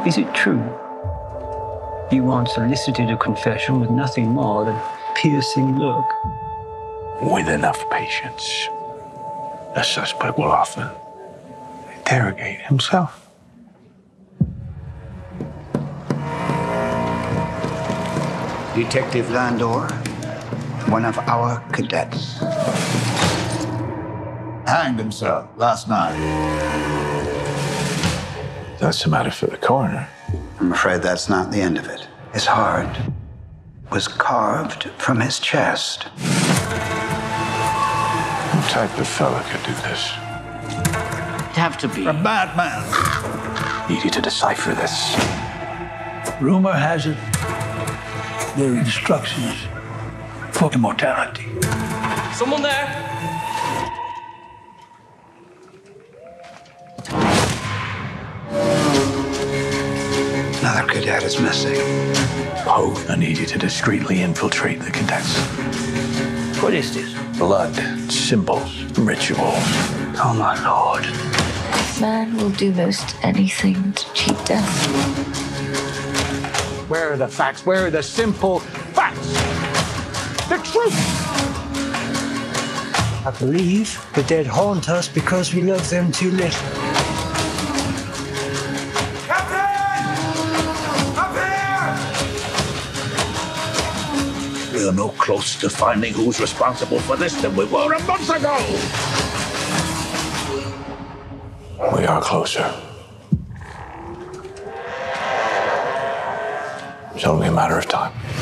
Is it true? You once elicited a confession with nothing more than a piercing look. With enough patience, the suspect will often interrogate himself. Detective Landor, one of our cadets. Hanged himself last night. That's a matter for the coroner. I'm afraid that's not the end of it. His heart was carved from his chest. What type of fella could do this? It'd have to be A madman. Easy to decipher this. Rumor has it there are instructions for immortality. Someone there? Another cadet is missing. Poe, I need you to discreetly infiltrate the cadets. What is this? Blood, symbols, rituals. Oh, my Lord. This man will do most anything to cheat death. Where are the facts? Where are the simple facts? The truth! I believe the dead haunt us because we love them too little. We're no closer to finding who's responsible for this than we were a month ago! We are closer. It's only a matter of time.